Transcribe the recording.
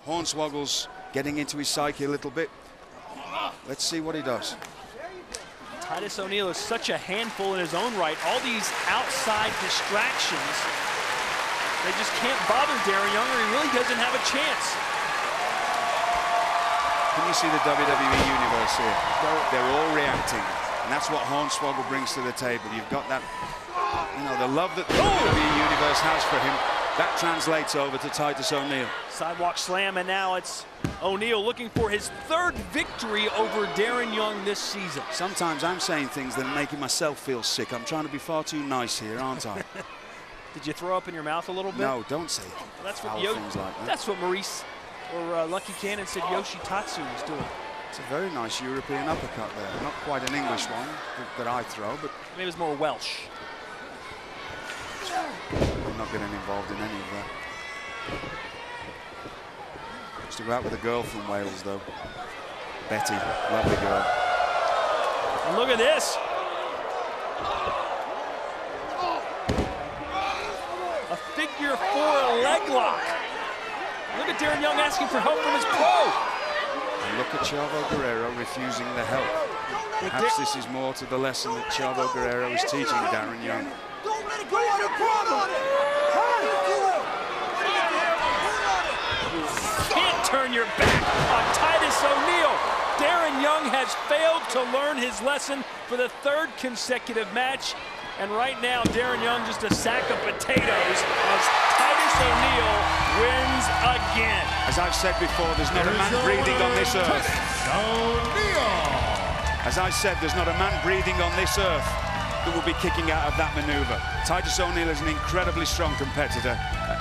Hornswoggle's getting into his psyche a little bit. Let's see what he does. Titus O'Neil is such a handful in his own right. All these outside distractions, they just can't bother Darren Young, or he really doesn't have a chance. Can you see the WWE Universe here? They're all reacting, and that's what Hornswoggle brings to the table. You've got that, you know, the love that the WWE Universe has for him. That translates over to Titus O'Neil. Sidewalk slam, and now it's O'Neil looking for his third victory over Darren Young this season. Sometimes I'm saying things that are making myself feel sick. I'm trying to be far too nice here, aren't I? Did you throw up in your mouth a little bit? No, don't say that's what things like that. That's what Maurice or Lucky Cannon said Yoshitatsu was doing. It's a very nice European uppercut there. Not quite an English one that I throw, but maybe it was more Welsh. I'm not getting involved in any of that. Used to go out with a girl from Wales, though. Betty, lovely girl. And look at this. A figure four leg lock. Look at Darren Young asking for help from his pro. And look at Chavo Guerrero refusing the help. Perhaps this is more to the lesson that Chavo Guerrero is teaching Darren Young. Don't let it go on your problem. Can't turn your back on Titus O'Neil. Darren Young has failed to learn his lesson for the third consecutive match. And right now, Darren Young just a sack of potatoes as Titus O'Neil wins again. As I've said before, there's not a man breathing on this earth. As I said, there's not a man breathing on this earth that will be kicking out of that maneuver. Titus O'Neil is an incredibly strong competitor,